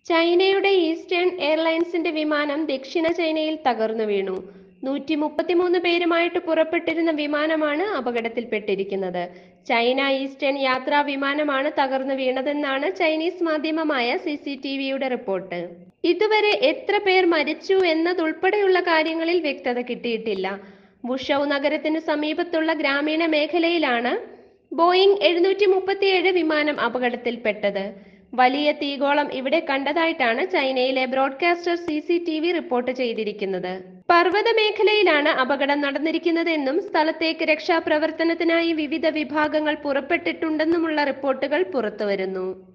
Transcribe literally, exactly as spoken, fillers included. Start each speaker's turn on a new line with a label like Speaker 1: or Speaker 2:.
Speaker 1: ചൈനയുടെ ഈസ്റ്റേൺ എയർലൈൻസിന്റെ വിമാനം ദക്ഷിണ ചൈനയിൽ തകർന്നു വീണു. നൂറ്റി മുപ്പത്തിമൂന്ന് പേരുമായിട്ട് പുറപ്പെട്ടിരുന്ന വിമാനമാണ് അപകടത്തിൽപ്പെട്ടിരിക്കുന്നത്. ചൈന ഈസ്റ്റേൺ യാത്രാ വിമാനമാണ് തകർന്നു വീണതെന്നാണ് ചൈനീസ് മാധ്യമമായ സി സി ടി വിയുടെ റിപ്പോർട്ട്. ഇതുവരെ എത്ര പേർ മരിച്ചു എന്നതുൾപ്പെടെയുള്ള കാര്യങ്ങളിൽ വ്യക്തത കിട്ടിയിട്ടില്ല. വുഷൌ നഗരത്തിനു സമീപത്തുള്ള ഗ്രാമീണ മേഖലയിലാണ് ബോയിംഗ് എഴുന്നൂറ്റി മുപ്പത്തിയേഴ് വിമാനം അപകടത്തിൽപ്പെട്ടത്. വലിയ തീഗോളം ഇവിടെ കണ്ടതായിട്ടാണ് ചൈനയിലെ broadcaster C C T V report ചെയ്തിരിക്കുന്നത്. പർവ്വത മേഖലയിലാണ് അപകടം നടന്നിരിക്കുന്നതെന്നും സ്ഥലത്തേക്ക് രക്ഷാപ്രവർത്തനത്തിനായി വിവിധ വിഭാഗങ്ങൾ പുറപ്പെട്ടിട്ടുണ്ടെന്നുമുള്ള റിപ്പോർട്ടുകൾ പുറത്തുവരുന്നു.